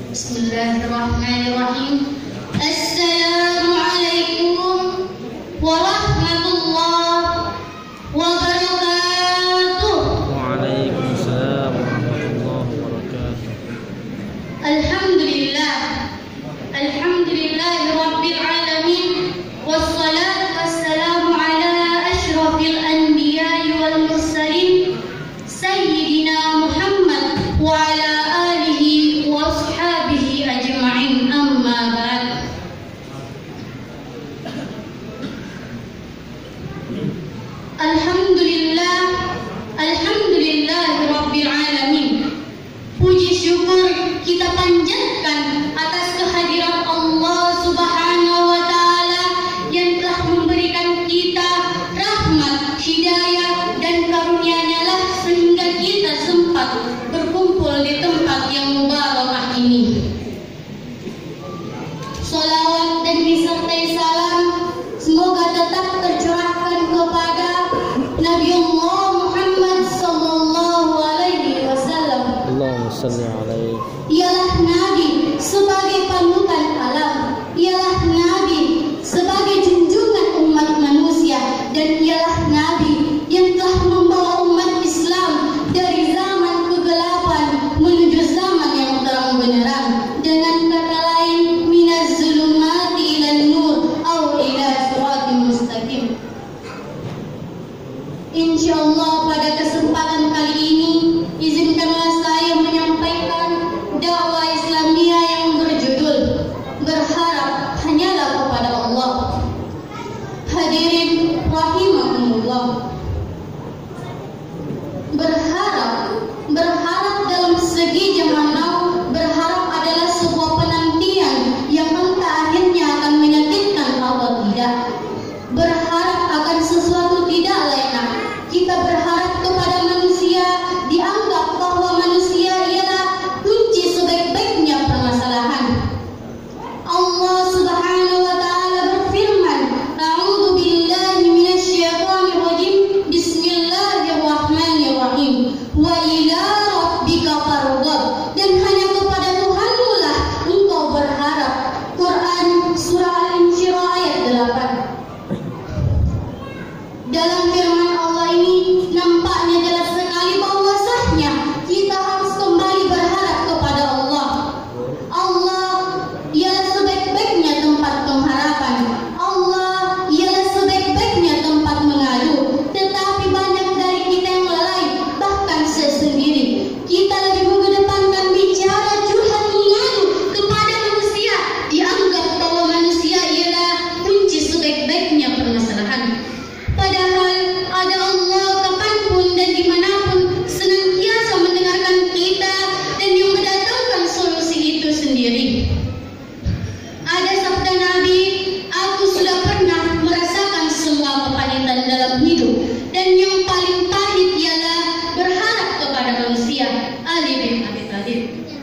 Bismillahirrahmanirrahim. Assalamualaikum warahmatullahi wabarakatuh. Waalaikumsalam warahmatullahi wabarakatuh. Alhamdulillah. Alhamdulillahi rabbil alamin. Wassalatu wassalamu ala asyrafil anbiya'i wal mursalin Sayyidina Muhammad wa ala alihi wa ashabihi ajma'in, amma ba'd. Alhamdulillah, alhamdulillahi rabbil alamin. Puji syukur kita panjatkan atas kehadiran Allah Subhanahu wa taala yang telah memberikan kita rahmat, hidayah dan karunia-Nya lah sehingga kita sempat berkumpul di tempat yang mubarakah ini. Salawat dan disertai salam semoga tetap tercurahkan kepada Nabi Allah Muhammad sallallahu alaihi wasallam. Allahumma salli alaihi. Ialah Nabi sebagai panutan alam, ialah Nabi sebagai junjungan umat manusia, dan ialah Nabi yang telah membawa umat Islam dari zaman kegelapan menuju zaman yang terang benderang. Dengan kata lain, minaz zulumati ilan nur au ila siratim mustaqim. Insyaallah pada kesempatan kali ini izinkanlah saya menyampaikan dakwah Islamiyah yang berjudul Berharap Hanyalah Kepada Allah. Hadirin rahimakumullah. Berharap dalam segi zaman now, berharap adalah sebuah penantian yang entah akhirnya akan menyakitkan atau tidak. Berharap akan sesuatu tidaklah enak. Kita berharap kepada manusia, dianggap bahwa manusia ialah kunci sebaik-baiknya permasalahan. Allah Subhanahu wa taala berfirman, A'udzu billahi minasyaitonir rajim. Bismillahirrahmanirrahim. Wa ila rabbika farghab. Dan hanya kepada Tuhanmu lah engkau berharap. Quran surah Al-Insyirah ayat 8. Dalam firman Allah ini nampaknya jelas sekali bahwasanya kita harus kembali berharap kepada Allah. Allah ialah sebaik-baiknya tempat pengharapan. Allah ialah sebaik-baiknya tempat mengadu. Tetapi banyak dari kita yang lalai, bahkan saya sendiri. Kita lebih mengedepankan bicara curhat mengadu kepada manusia, dianggap bahwa manusia ialah kunci sebaik-baiknya permasalahan. Padahal ada Allah kapanpun dan dimanapun senantiasa mendengarkan kita dan yang mendatangkan solusi itu sendiri. Ada sabda Nabi, aku sudah pernah merasakan semua kepahitan dalam hidup, dan yang paling pahit ialah berharap kepada manusia. Ali bin Abi Thalib.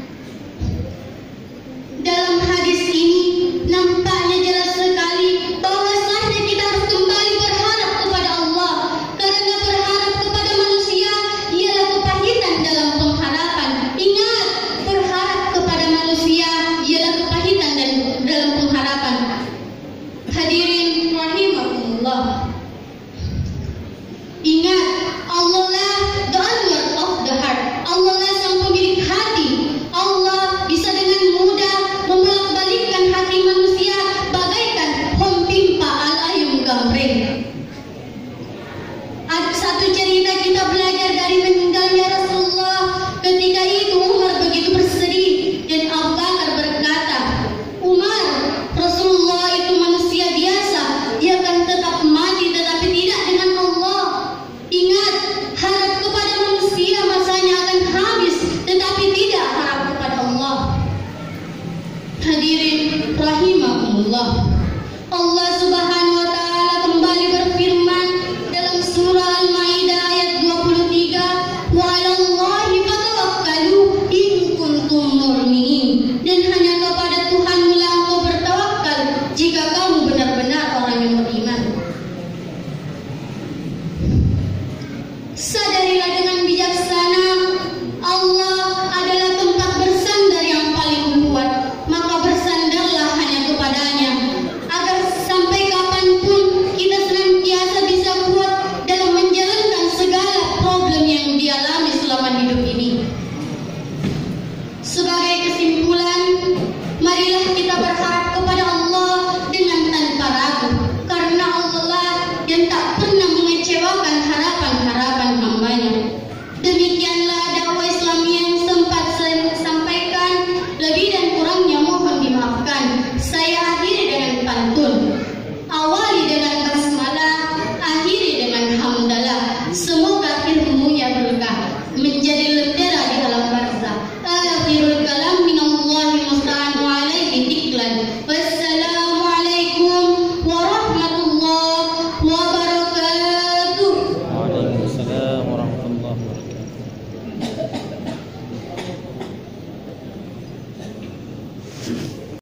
Dalam hadis ini nampaknya jelas sekali bahwasanya kita harus kembali berharap kepada Allah, karena berharap kepada manusia ialah kepahitan dalam pengharapan. Ingat, berharap kepada manusia ialah kepahitan dalam pengharapan. Hadirin rahimakumullah. Ingat, Allah lah the owner of the heart. Allah lah sang pemilik hati. Allah bisa dengan mudah membolak-balikkan hati manusia bagaikan hompimpa al-ayum gambreng. Ada satu cerita kita belajar dari meninggalnya Rasulullah. Ketika itu Umar begitu bersedih dan Abu Bakar berkata, Umar, Rasulullah itu manusia biasa, dia akan tetap mati tetapi tidak dengan Allah. Ingat, harap kepada manusia masanya akan habis, tetapi tidak harap kepada Allah. Hadirin rahimakumullah. Allah Subhanahu wa taala kembali berfirman dalam surah Al-Maidah ayat 23, wa 'alallahi fatawakkalu in kuntum mu'minin. Dan hanya kepada Tuhanmu lah engkau bertawakal jika kamu benar-benar orang yang beriman. Sadarilah dengan bijaksana, Allah adalah tempat bersandar yang paling kuat. Marilah kita berharap kepada Allah dengan tanpa ragu, karena Allah lah yang tak pernah mengecewakan harapan-harapan hamba-Nya. Demikianlah dakwah Islam yang sempat saya sampaikan, lebih dan kurangnya mohon dimaafkan. Saya akhiri dengan pantun, awali dengan basmalah, akhiri dengan hamdalah. Semoga ilmunya berkah, menjadi lentera di alam barzah. Akhirul kalam minallahi musta'an wa alaihi tiklan. Wassalamualaikum warahmatullahi wabarakatuh. Waalaikumsalam warahmatullahi wabarakatuh.